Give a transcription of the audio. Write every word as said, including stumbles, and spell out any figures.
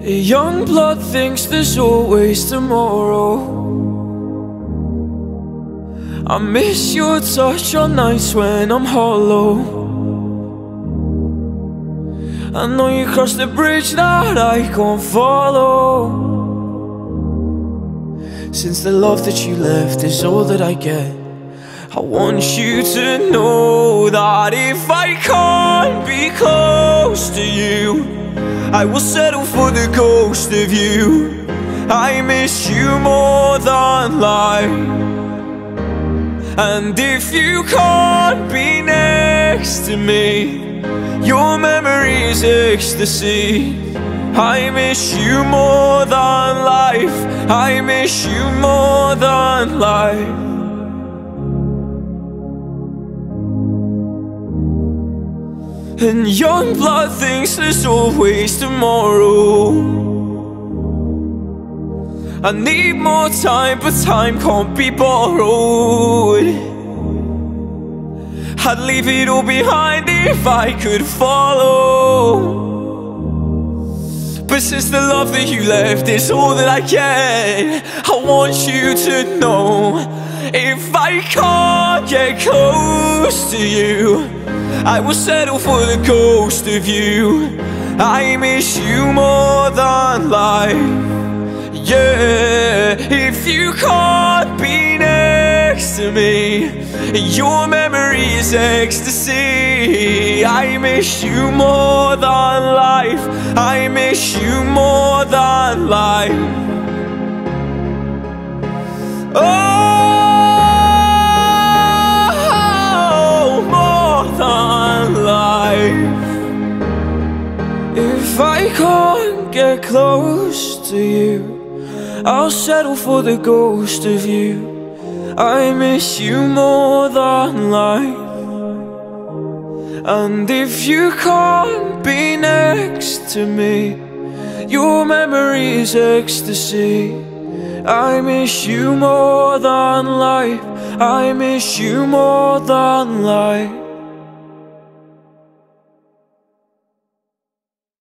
Young blood thinks there's always tomorrow. I miss your touch on nights when I'm hollow. I know you crossed the bridge that I can't follow. Since the love that you left is all that I get, I want you to know that if I can't be close to you, I will settle for the ghost of you. I miss you more than life. And if you can't be next to me, your memory is ecstasy. I miss you more than life. I miss you more than life. And young blood thinks there's always tomorrow. I need more time, but time can't be borrowed. I'd leave it all behind if I could follow. But since the love that you left is all that I get, I want you to know, if I can't get close to you, I will settle for the ghost of you. I miss you more than life. Yeah, if you can't be next to me, your memory is ecstasy. I miss you more than life. I miss you more than life. Oh, more than life. If I can't get close to you, I'll settle for the ghost of you. I miss you more than life. And if you can't be next to me, your memory is ecstasy. I miss you more than life. I miss you more than life.